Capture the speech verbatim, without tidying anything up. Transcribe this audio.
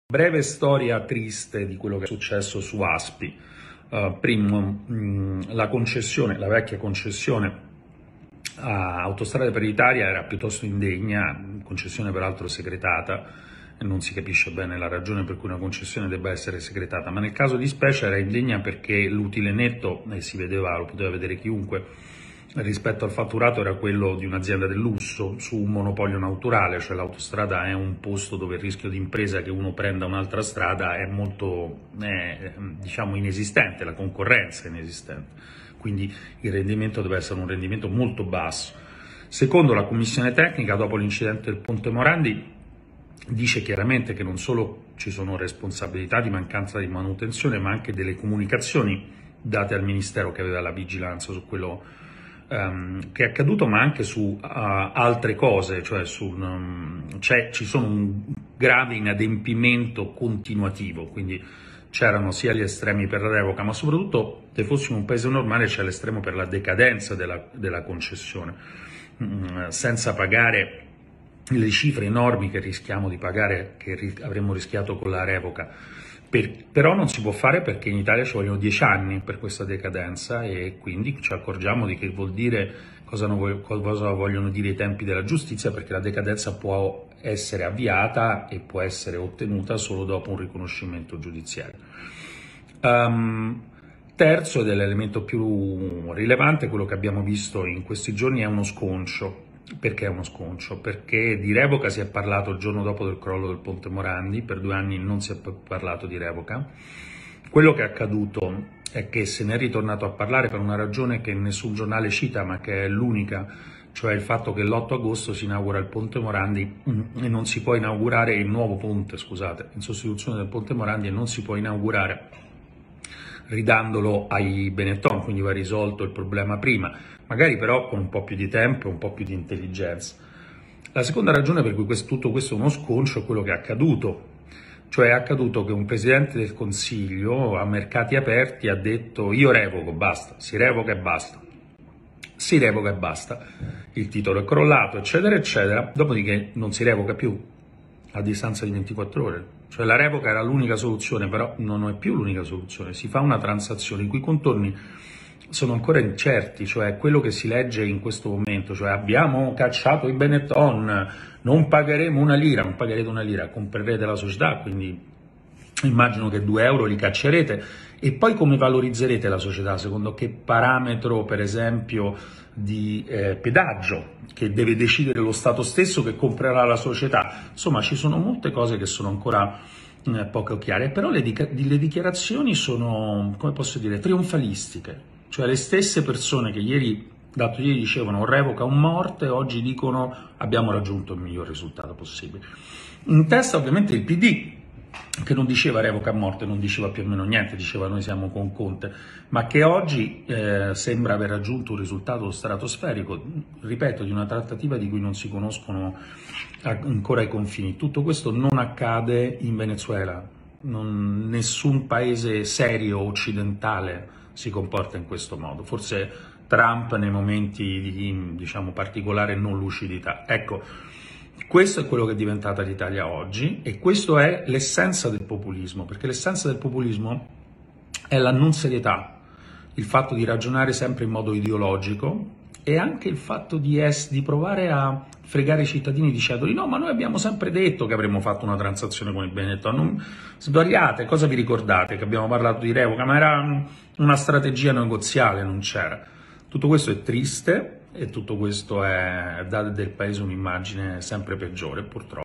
Breve storia triste di quello che è successo su Aspi. Uh, primo, mh, la concessione, la vecchia concessione a Autostrade per l'Italia era piuttosto indegna, concessione peraltro segretata, e non si capisce bene la ragione per cui una concessione debba essere segretata, ma nel caso di specie era indegna perché l'utile netto, e si vedeva, lo poteva vedere chiunque, rispetto al fatturato era quello di un'azienda del lusso su un monopolio naturale, cioè l'autostrada è un posto dove il rischio di impresa che uno prenda un'altra strada è molto, è, diciamo, inesistente, la concorrenza è inesistente, quindi il rendimento deve essere un rendimento molto basso. Secondo la commissione tecnica, dopo l'incidente del Ponte Morandi, dice chiaramente che non solo ci sono responsabilità di mancanza di manutenzione, ma anche delle comunicazioni date al Ministero che aveva la vigilanza su quello Um, che è accaduto, ma anche su uh, altre cose, cioè su, um, c'è, ci sono un grave inadempimento continuativo, quindi c'erano sia gli estremi per la revoca, ma soprattutto, se fossimo un paese normale, c'è l'estremo per la decadenza della, della concessione, mm, senza pagare le cifre enormi che rischiamo di pagare, che ri- avremmo rischiato con la revoca. Per, però non si può fare perché in Italia ci vogliono dieci anni per questa decadenza e quindi ci accorgiamo di che vuol dire, cosa, non, cosa vogliono dire i tempi della giustizia, perché la decadenza può essere avviata e può essere ottenuta solo dopo un riconoscimento giudiziario. Um, terzo, ed è l'elemento più rilevante, quello che abbiamo visto in questi giorni è uno sconcio. Perché è uno sconcio? Perché di revoca si è parlato il giorno dopo del crollo del Ponte Morandi, per due anni non si è parlato di revoca. Quello che è accaduto è che se ne è ritornato a parlare per una ragione che nessun giornale cita, ma che è l'unica, cioè il fatto che l'otto agosto si inaugura il Ponte Morandi e non si può inaugurare il nuovo ponte, scusate, in sostituzione del Ponte Morandi, e non si può inaugurare ridandolo ai Benetton, quindi va risolto il problema prima, magari però con un po' più di tempo e un po' più di intelligenza. La seconda ragione per cui questo, tutto questo è uno sconcio è quello che è accaduto, cioè è accaduto che un Presidente del Consiglio a mercati aperti ha detto io revoco, basta, si revoca e basta, si revoca e basta, il titolo è crollato, eccetera, eccetera, dopodiché non si revoca più a distanza di ventiquattro ore. Cioè la revoca era l'unica soluzione, però non è più l'unica soluzione, si fa una transazione i cui contorni sono ancora incerti, cioè quello che si legge in questo momento, cioè abbiamo cacciato i Benetton, non pagheremo una lira, non pagherete una lira, comprerete la società, quindi immagino che due euro li caccerete, e poi come valorizzerete la società, secondo che parametro, per esempio, di eh, pedaggio, che deve decidere lo Stato stesso che comprerà la società. Insomma, ci sono molte cose che sono ancora eh, poco chiare, però le, dica- le dichiarazioni sono, come posso dire, trionfalistiche, cioè le stesse persone che ieri, dato ieri dicevano revoca un morte, oggi dicono abbiamo raggiunto il miglior risultato possibile. In testa ovviamente il P D, che non diceva revoca a morte, non diceva più o meno niente, diceva noi siamo con Conte, ma che oggi eh, sembra aver raggiunto un risultato stratosferico, ripeto, di una trattativa di cui non si conoscono ancora i confini. Tutto questo non accade in Venezuela, non, nessun paese serio occidentale si comporta in questo modo, forse Trump nei momenti di, diciamo, particolare non lucidità. Ecco, questo è quello che è diventata l'Italia oggi e questo è l'essenza del populismo, perché l'essenza del populismo è la non serietà, il fatto di ragionare sempre in modo ideologico e anche il fatto di, es- di provare a fregare i cittadini dicendogli no, ma noi abbiamo sempre detto che avremmo fatto una transazione con il Benetton, non sbagliate, cosa vi ricordate? Che abbiamo parlato di revoca, ma era una strategia negoziale, non c'era. Tutto questo è triste e tutto questo è, dà del paese un'immagine sempre peggiore, purtroppo.